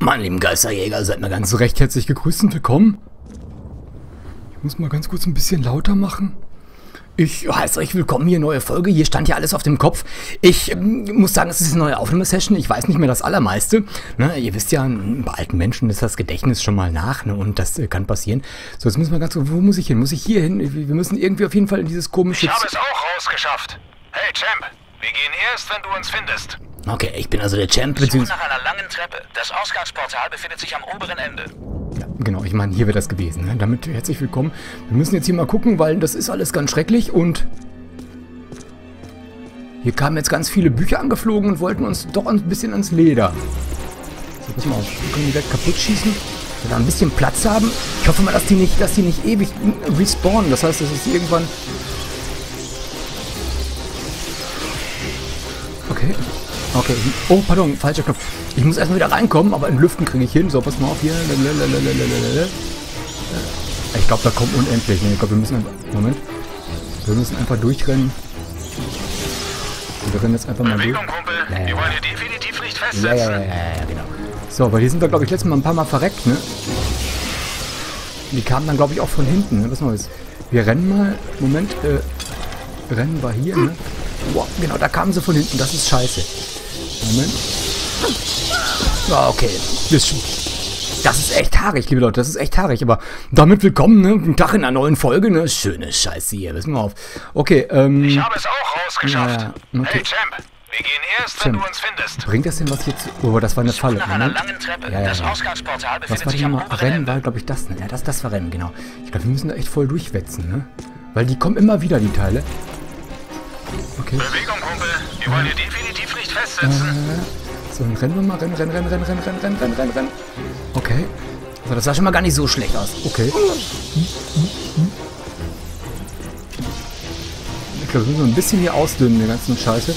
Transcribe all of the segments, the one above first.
Meine lieben Geisterjäger, seid mal ganz recht herzlich gegrüßt und willkommen. Ich muss mal ganz kurz ein bisschen lauter machen. Ich heiße euch willkommen, hier neue Folge. Hier stand ja alles auf dem Kopf. Ich muss sagen, es ist eine neue Aufnahmesession. Ich weiß nicht mehr das Allermeiste. Ne, ihr wisst ja, bei alten Menschen ist das Gedächtnis schon mal nach. Ne, und das kann passieren. So, jetzt müssen wir ganz kurz... Wo muss ich hin? Muss ich hier hin? Wir müssen irgendwie auf jeden Fall in dieses komische... Ich habe es auch rausgeschafft. Hey, Champ. Wir gehen erst, wenn du uns findest. Okay, ich bin also der Champ. Suche nach einer langen Treppe. Das Ausgangsportal befindet sich am oberen Ende. Ja, genau, ich meine, hier wäre das gewesen. Ne? Damit herzlich willkommen. Wir müssen jetzt hier mal gucken, weil das ist alles ganz schrecklich und hier kamen jetzt ganz viele Bücher angeflogen und wollten uns doch ein bisschen ans Leder. So, pass mal auf, wir können die Welt kaputt schießen, dass wir da ein bisschen Platz haben. Ich hoffe mal, dass die nicht ewig respawnen. Das heißt, dass es irgendwann... Okay. Oh, pardon, falscher Knopf. Ich muss erstmal wieder reinkommen, aber in Lüften kriege ich hin. So, pass mal auf hier. Ich glaube, da kommt unendlich. Ich glaube, wir müssen einfach... Moment. Wir müssen einfach durchrennen. Wir rennen jetzt einfach mal durch. Kumpel. Wir wollen hier definitiv nicht festsetzen. Ja, genau. So, weil hier sind wir, glaube ich, letztes Mal ein paar Mal verreckt, ne? Die kamen dann, glaube ich, auch von hinten, ne? Pass mal, wir rennen mal... Moment, rennen wir hier, ne? Boah, genau, da kamen sie von hinten. Das ist scheiße. Moment. Ja, okay. Das ist echt haarig, liebe Leute. Das ist echt haarig. Aber damit willkommen, ne? Guten Tag in einer neuen Folge, ne? Schöne Scheiße hier. Wissen wir auf. Okay, Ich habe es auch rausgeschafft. Ja, okay. Hey, Champ. Wir gehen erst, wenn du uns findest. Bringt das denn was jetzt? Oh, das war eine Falle. Nach einer langen Treppe. Das Ausgangsportal befindet sich am oberen Ende. Rennen war, glaube ich, das. Ne? Ja, das war Rennen, genau. Ich glaube, wir müssen da echt voll durchwetzen, ne? Weil die kommen immer wieder, die Teile. Okay. Bewegung, Kumpel. Wir wollen hier definitiv nicht festsetzen. So, dann rennen wir mal. Rennen. Okay. Also, das sah schon mal gar nicht so schlecht aus. Okay. Ich glaube, wir müssen ein bisschen hier ausdünnen, den ganzen Scheiße.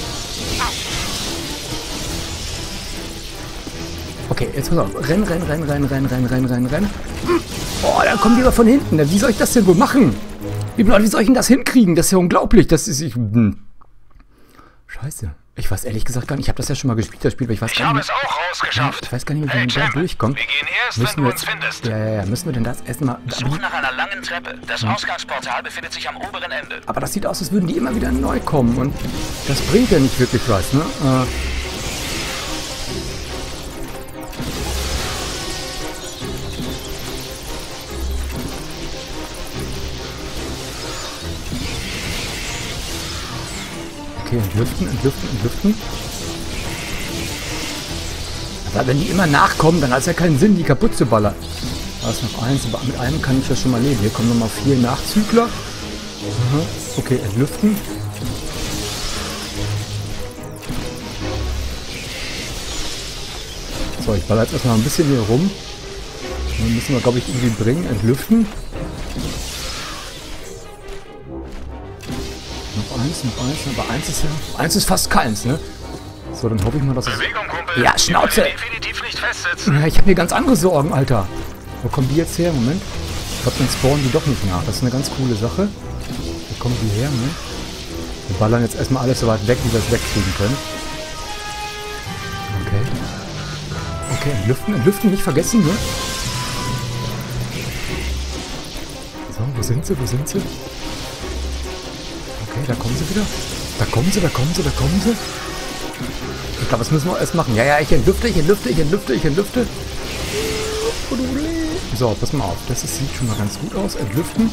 Okay, jetzt pass auf. Rennen. Oh, da kommen die aber von hinten. Wie soll ich das denn wohl machen? Liebe Leute, wie soll ich denn das hinkriegen? Das ist ja unglaublich. Das ist... Scheiße. Ich weiß ehrlich gesagt gar nicht. Ich habe das ja schon mal gespielt, das Spiel, aber ich weiß gar nicht. Ich habe es auch rausgeschafft. Ich weiß gar nicht, wie man da durchkommt. Wir gehen erst, wenn du uns findest. Ja. Müssen wir denn das erstmal... Suche nach einer langen Treppe. Das Ausgangsportal befindet sich am oberen Ende. Aber das sieht aus, als würden die immer wieder neu kommen. Und das bringt ja nicht wirklich was, ne? Okay, entlüften. Aber wenn die immer nachkommen, dann hat es ja keinen Sinn, die kaputt zu ballern. Da ist noch eins, aber mit einem kann ich ja schon mal leben. Hier kommen nochmal 4 Nachzügler. Aha. Okay, entlüften. So, ich baller jetzt erstmal ein bisschen hier rum. Dann müssen wir, glaube ich, irgendwie bringen. Entlüften. Noch eins, aber eins ist fast keins, ne? So, dann hoffe ich mal, dass es... Bewegung, Kumpel. Ja, Schnauze! Definitiv nicht festsetzen. Ich habe hier ganz andere Sorgen, Alter. Wo kommen die jetzt her? Moment. Ich glaube, dann spawnen die doch nicht nach. Das ist eine ganz coole Sache. Wo kommen die her, ne? Wir ballern jetzt erstmal alles so weit weg, wie wir es wegkriegen können. Okay, entlüften, nicht vergessen, ne? So, wo sind sie? Okay, da kommen sie wieder. Da kommen sie. Ich glaube, das müssen wir erst machen. Ja, ich entlüfte. So, pass mal auf. Das sieht schon mal ganz gut aus. Entlüften.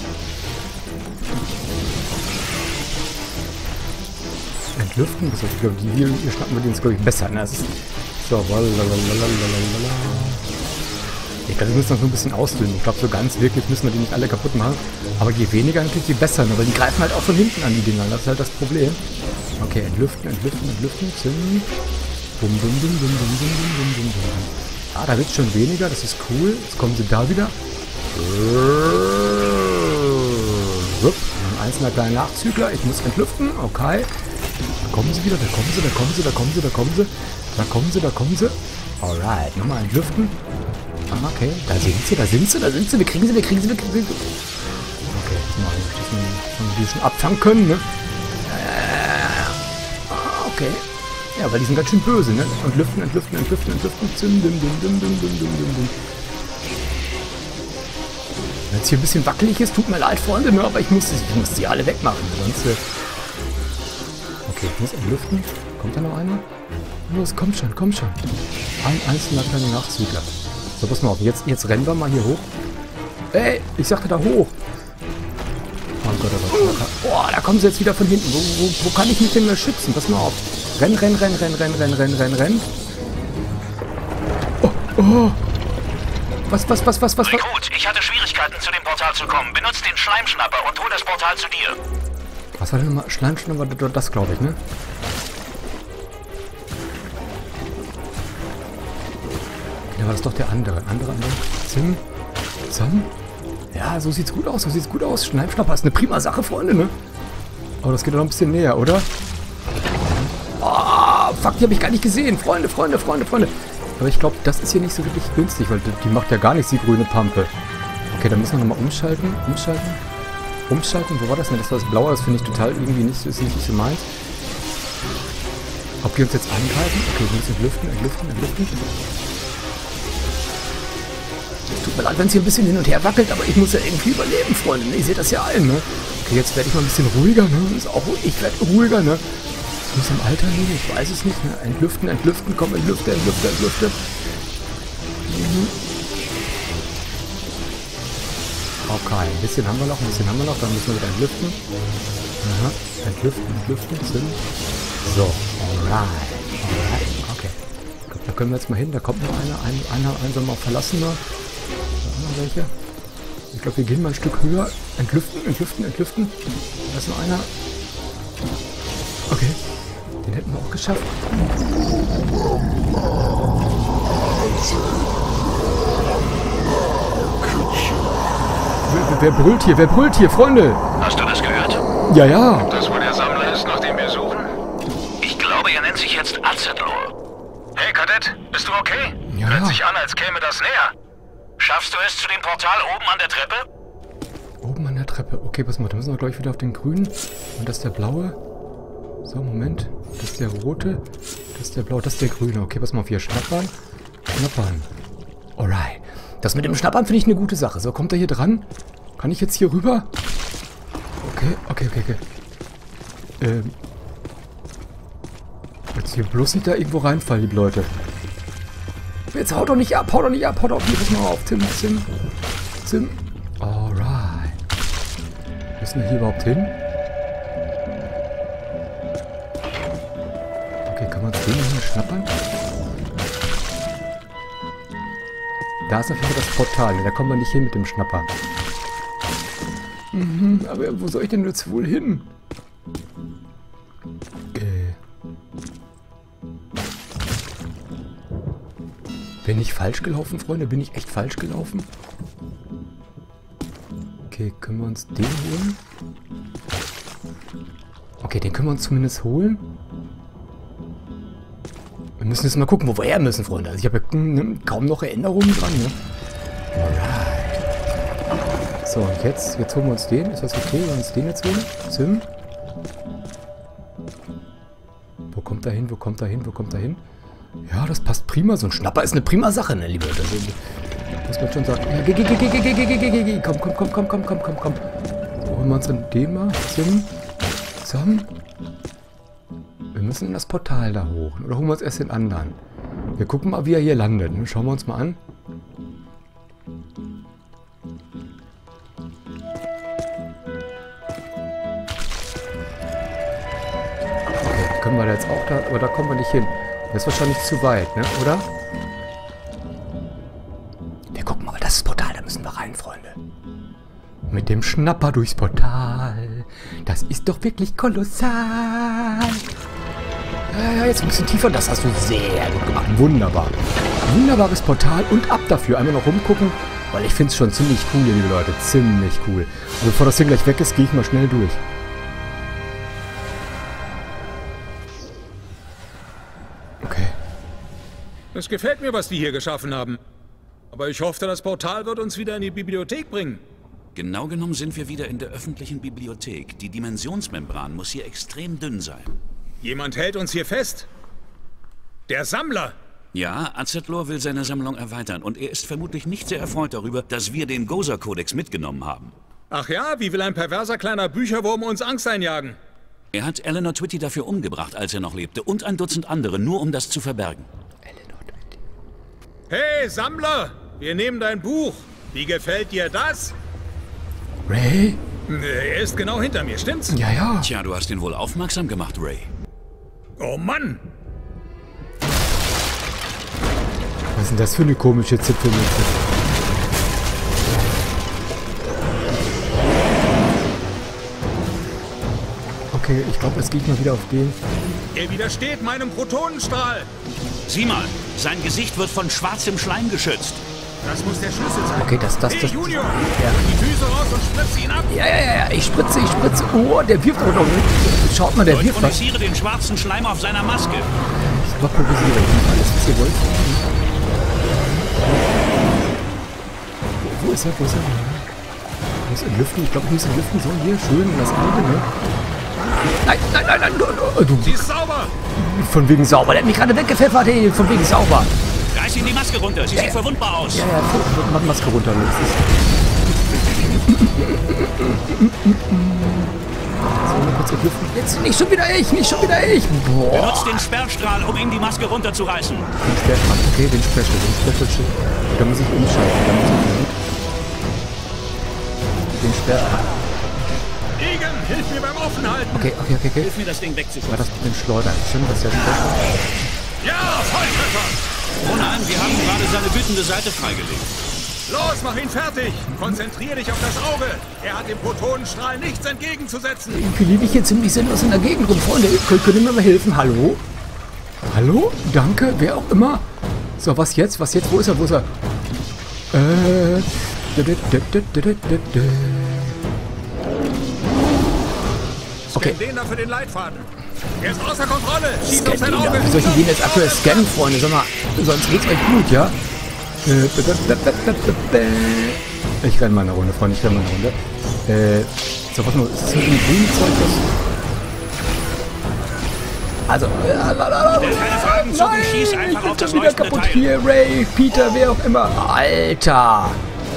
Also, ich glaube, hier schnappen wir die uns, glaube ich, besser. Ne? Das ist so, ich glaube, wir müssen das nur ein bisschen ausdünnen. Ich glaube, so ganz wirklich müssen wir die nicht alle kaputt machen. Aber je weniger, natürlich, je besser. Ne? Weil die greifen halt auch von hinten an, die Dinger. Das ist halt das Problem. Okay, entlüften. Zinn. Bum. Ah, da wird schon weniger. Das ist cool. Jetzt kommen sie da wieder. Ein einzelner kleiner Nachzügler. Ich muss entlüften. Okay. Da kommen sie wieder. Da kommen sie. Alright. Nochmal entlüften. Ah, okay. Da sind sie. Wir kriegen sie. Okay, das mal. Das wir die schon abfangen können, ne? Okay. Ja, weil die sind ganz schön böse, ne? Und lüften, entlüften, entlüften, entlüften. Zim, dim, dim, dim, dim, dim, dim, dim, dim. Wenn es hier ein bisschen wackelig ist, tut mir leid, Freunde, ne? Aber ich muss die alle wegmachen. Sonst, okay, ich muss entlüften. Kommt da noch einer? Los, kommt schon, komm schon. Ein einzelner kleiner Nachzügler. So, pass mal auf. Jetzt rennen wir mal hier hoch. Ey, ich sagte da hoch. Oh Gott, oh Gott. Boah, da kommen sie jetzt wieder von hinten. Wo kann ich mich denn mehr schützen? Pass mal auf. Renn, renn, renn, renn, renn, renn, renn, renn, renn. Oh, oh. Was? Rekrut, ich hatte Schwierigkeiten, zu dem Portal zu kommen. Benutzt den Schleimschnapper und hol das Portal zu dir. Was war denn nochmal? Schleimschnapper, das glaube ich, ne? Ja, war das doch der andere. Andere. Zim. Ja, so sieht's gut aus, Schleimschnapper ist eine prima Sache, Freunde, ne? Aber das geht doch noch ein bisschen näher, oder? Oh, fuck, die habe ich gar nicht gesehen. Freunde. Aber ich glaube, das ist hier nicht so wirklich günstig, weil die macht ja gar nichts, die grüne Pampe. Okay, dann müssen wir nochmal umschalten. Wo war das denn? Das war das Blaue, das finde ich total irgendwie nicht so meins. Ob die uns jetzt angreifen? Okay, wir müssen entlüften. Tut mir leid, wenn es hier ein bisschen hin und her wackelt, aber ich muss ja irgendwie überleben, Freunde. Ihr seht das ja allen, ne? Okay, jetzt werde ich mal ein bisschen ruhiger, ne? Ich werde ruhiger, ne? Ich muss am Alter liegen, ich weiß es nicht, ne? Entlüften, komm, entlüfte. Okay, ein bisschen haben wir noch, dann müssen wir wieder entlüften. Aha, entlüften, Sinn. So, alright, okay. Da können wir jetzt mal hin, da kommt noch einer soll mal verlassen, ne? Welche? Ich glaube, wir gehen mal ein Stück höher. Entlüften. Da ist noch einer. Okay. Den hätten wir auch geschafft. Wer brüllt hier, Freunde? Hast du das gehört? Ja. Ob das wohl der Sammler ist, nach dem wir suchen? Ich glaube, er nennt sich jetzt Azadlor. Hey, Kadett, bist du okay? Ja. Hört sich an, als käme das näher. Schaffst du es zu dem Portal oben an der Treppe? Oben an der Treppe. Okay, pass mal, da müssen wir gleich wieder auf den grünen. Und das ist der blaue. So, Moment. Das ist der rote. Das ist der blaue. Das ist der grüne. Okay, pass mal auf hier. Schnappern. Alright. Das mit dem Schnappern finde ich eine gute Sache. So, kommt er hier dran? Kann ich jetzt hier rüber? Okay. Jetzt hier bloß nicht da irgendwo reinfallen, liebe Leute. Jetzt haut doch nicht ab. Hier, pass mal auf. Tim. Alright. Müssen wir hier überhaupt hin? Okay, kann man es den hier schnappern? Da ist auf jeden Fall das Portal. Da kommen wir nicht hin mit dem Schnapper. Aber wo soll ich denn jetzt wohl hin? Bin ich falsch gelaufen, Freunde? Bin ich echt falsch gelaufen? Okay, können wir uns den holen? Okay, den können wir uns zumindest holen. Wir müssen jetzt mal gucken, wo wir her müssen, Freunde. Also ich habe ja kaum noch Erinnerungen dran, ne? Alright. So, und jetzt holen wir uns den. Ist das okay, wenn wir uns den jetzt holen? Zim. Wo kommt er hin? Ja, das passt prima. So ein Schnapper ist eine prima Sache, ne, liebe Leute. Also, muss man schon sagen. Ja, geh. Komm. So, holen wir uns den mal. Zim. Wir müssen in das Portal da hoch. Oder holen wir uns erst den anderen? Wir gucken mal, wie er hier landet. Ne? Schauen wir uns mal an. Okay, können wir da jetzt auch da... Aber da kommen wir nicht hin. Das ist wahrscheinlich zu weit, ne? Oder? Wir gucken mal, das ist das Portal. Da müssen wir rein, Freunde. Mit dem Schnapper durchs Portal. Das ist doch wirklich kolossal. Ja, jetzt ein bisschen tiefer. Das hast du sehr gut gemacht. Wunderbar. Wunderbares Portal und ab dafür. Einmal noch rumgucken, weil ich finde es schon ziemlich cool, liebe Leute. Ziemlich cool. Und bevor das Ding gleich weg ist, gehe ich mal schnell durch. Okay. Es gefällt mir, was die hier geschaffen haben. Aber ich hoffe, das Portal wird uns wieder in die Bibliothek bringen. Genau genommen sind wir wieder in der öffentlichen Bibliothek. Die Dimensionsmembran muss hier extrem dünn sein. Jemand hält uns hier fest. Der Sammler! Ja, Azetlor will seine Sammlung erweitern und er ist vermutlich nicht sehr erfreut darüber, dass wir den Gozer-Kodex mitgenommen haben. Ach ja, wie will ein perverser kleiner Bücherwurm uns Angst einjagen? Er hat Eleanor Twitty dafür umgebracht, als er noch lebte, und ein Dutzend andere, nur um das zu verbergen. Hey, Sammler! Wir nehmen dein Buch. Wie gefällt dir das? Ray? Er ist genau hinter mir, stimmt's? Ja, ja. Tja, du hast ihn wohl aufmerksam gemacht, Ray. Oh Mann! Was ist denn das für eine komische Zipfelmütze? Okay, ich glaube, jetzt gehe ich mal wieder auf den. Er widersteht meinem Protonenstrahl. Sieh mal, sein Gesicht wird von schwarzem Schleim geschützt. Das muss der Schlüssel sein. Okay, das. Hey, Junior! Ja. Die Düse raus und spritze ihn ab! Ja, ich spritze. Oh, der wirft aber noch nicht. Schaut mal, der wirft was. Neutralisiere den schwarzen Schleim auf seiner Maske. Ich vaporisiere. Ich mache alles, was ihr wollt. Wo ist er? Wo ist er? Ich muss entlüften. Ich glaube, ich muss entlüften. So, hier, schön in das Auge, ne? Nein. Du. Sie ist sauber! Von wegen sauber. Der hat mich gerade weggepfeffert, ey. Von wegen sauber. Reiß ihm die Maske runter. Sie sieht verwundbar aus. Ja, mach Maske runter. So, mal kurz entlüften. Jetzt nicht schon wieder ich. Boah. Benutzt den Sperrstrahl, um ihm die Maske runterzureißen. Den Sperrstrahl. Okay, den Special. Da muss ich umschalten. Den Sperrstrahl. Egan, hilf mir beim Offenhalten! Okay. Hilf mir, das Ding wegzuschubsen. War das mit dem Schleudern? Stimmt, das ist ja Sperrstrahl. Ja, Volltreffer! Oh nein, wir haben gerade seine wütende Seite freigelegt. Los, mach ihn fertig! Konzentrier dich auf das Auge! Er hat dem Protonenstrahl nichts entgegenzusetzen! Irgendwie liege ich hier ziemlich sinnlos in der Gegend rum. Freunde, könnt ihr mir mal helfen? Hallo? Hallo? Danke, wer auch immer. So, was jetzt? Wo ist er? Okay. Scan den da für den Leitfaden! Er ist außer Kontrolle! Schieß auf sein Scan ihn Auge! da. Wie soll ich den jetzt aktuell scannen, Freunde? Sag mal, sonst geht's euch gut, ja? Ich renne mal eine Runde, Freunde, So, was mal, ist das mit dem grünen Zeug, das... Also, Keine Fragen zu, schieß ich einfach bin auf das schon wieder leuchtende kaputt Teil. hier, Ray, Peter, wer auch immer. Alter!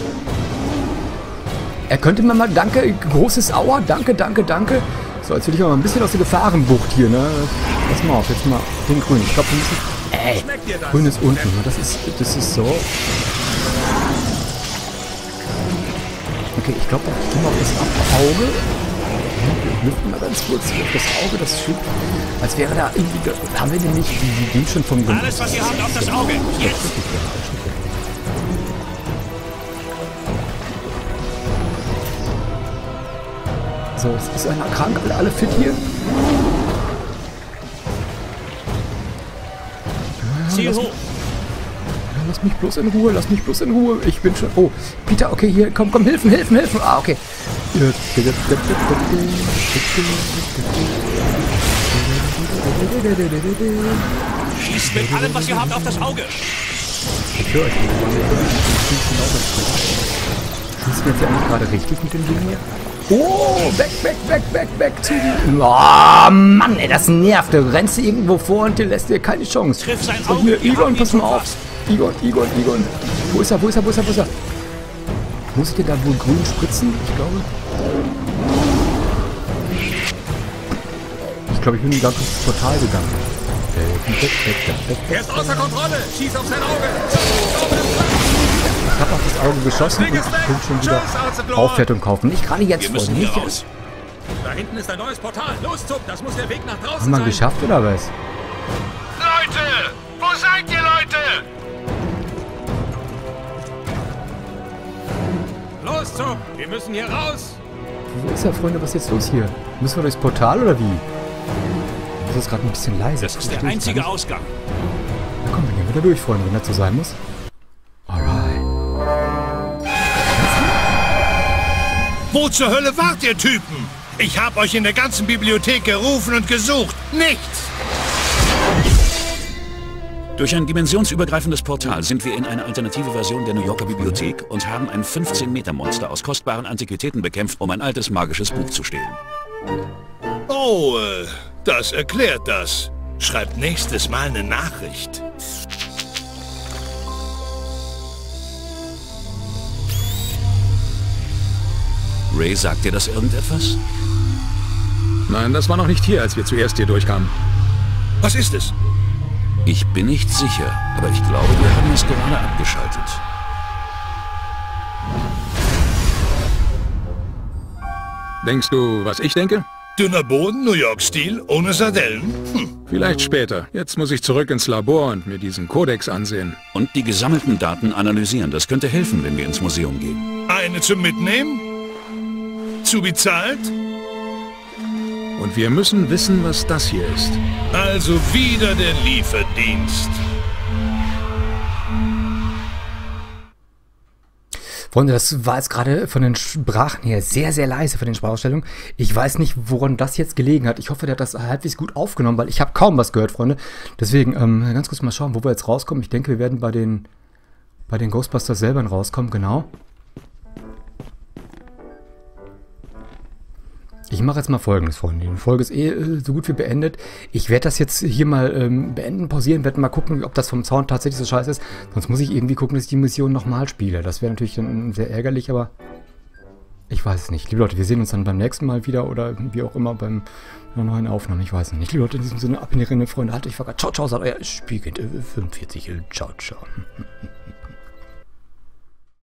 Er könnte mir mal, danke, großes Aua, danke. So, jetzt will ich mal ein bisschen aus der Gefahrenbucht hier, ne? Pass mal auf, jetzt mal den grünen. Ich glaube, wir müssen... Schmeckt dir das? Grün ist unten, ne? Das ist so. Okay, ich glaube, ich tue mal auf das Auge. Wir lüften mal ganz kurz auf das Auge, das schiebt. Als wäre da irgendwie... Haben wir denn nicht die schon vom... Alles, was ihr habt, auf das Auge. Jetzt! So, ist einer krank? Alle fit hier? Ziel hoch! Ja, lass mich bloß in Ruhe. Ich bin schon... Oh, Peter, okay, hier, komm, helfen. Ah, okay. Schießt mit allem, was ihr habt, auf das Auge! Ich höre euch nicht. Schießt mir jetzt ja nicht gerade richtig mit dem Ding hier? Oh, weg zu ihm. Oh, Mann, ey, das nervt. Du rennst irgendwo vor und dir lässt dir keine Chance. Triff sein So, Auge. hier, Wir Egon, haben ihn pass mal schon auf. fast. Egon. Wo ist er? Muss ich denn da wohl grün spritzen? Ich glaube, ich bin gerade ins Portal gegangen. Er ist außer Kontrolle! Schieß auf sein Auge! Ich habe auf das Auge geschossen und ich bin schon wieder Aufwertung kaufen. Nicht gerade jetzt, Wir müssen Freunde. hier Nicht raus. Da hinten ist ein neues Portal! Los, Zup, das muss der Weg nach draußen Haben wir sein! geschafft oder was? Leute! Wo seid ihr, Leute? Los, Zup, wir müssen hier raus! Wo ist er, Freunde? Was ist jetzt los hier? Müssen wir durchs Portal oder wie? Das ist gerade ein bisschen leise. Das ist der einzige Ausgang. Na komm, wir gehen wieder durch, Freunde, wenn das so sein muss. Alright. Wo zur Hölle wart ihr Typen? Ich hab euch in der ganzen Bibliothek gerufen und gesucht. Nichts! Durch ein dimensionsübergreifendes Portal sind wir in eine alternative Version der New Yorker Bibliothek und haben ein 15-Meter-Monster aus kostbaren Antiquitäten bekämpft, um ein altes magisches Buch zu stehlen. Oh, das erklärt das. Schreibt nächstes Mal eine Nachricht. Ray, sagt dir das irgendetwas? Nein, das war noch nicht hier, als wir zuerst hier durchkamen. Was ist es? Ich bin nicht sicher, aber ich glaube, wir haben es gerade abgeschaltet. Denkst du, was ich denke? Dünner Boden, New York-Stil, ohne Sardellen? Vielleicht später. Jetzt muss ich zurück ins Labor und mir diesen Kodex ansehen. Und die gesammelten Daten analysieren. Das könnte helfen, wenn wir ins Museum gehen. Eine zum Mitnehmen? Zu bezahlt? Und wir müssen wissen, was das hier ist. Also wieder der Lieferdienst. Freunde, das war jetzt gerade von den Sprachen her sehr, sehr leise von den Sprachausstellungen. Ich weiß nicht, woran das jetzt gelegen hat. Ich hoffe, der hat das halbwegs gut aufgenommen, weil ich habe kaum was gehört, Freunde. Deswegen, ganz kurz mal schauen, wo wir jetzt rauskommen. Ich denke, wir werden bei den Ghostbusters selber rauskommen, genau. Ich mache jetzt mal Folgendes, Freunde. Die Folge ist so gut wie beendet. Ich werde das jetzt hier mal beenden, pausieren, werde mal gucken, ob das vom Sound tatsächlich so scheiße ist. Sonst muss ich irgendwie gucken, dass ich die Mission nochmal spiele. Das wäre natürlich dann sehr ärgerlich, aber ich weiß es nicht. Liebe Leute, wir sehen uns dann beim nächsten Mal wieder oder wie auch immer bei einer neuen Aufnahme. Ich weiß es nicht. Liebe Leute, in diesem Sinne, ab in die Rinne, Freunde. Haltet euch wacker. Ciao, ciao, sagt euer Spiegel 45. Ciao, ciao.